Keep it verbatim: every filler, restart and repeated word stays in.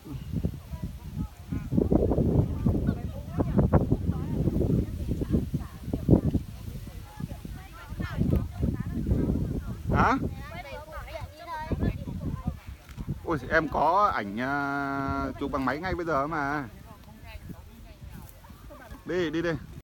Hả? Ôi em có ảnh uh, chụp bằng máy ngay bây giờ mà. Đi đi đi.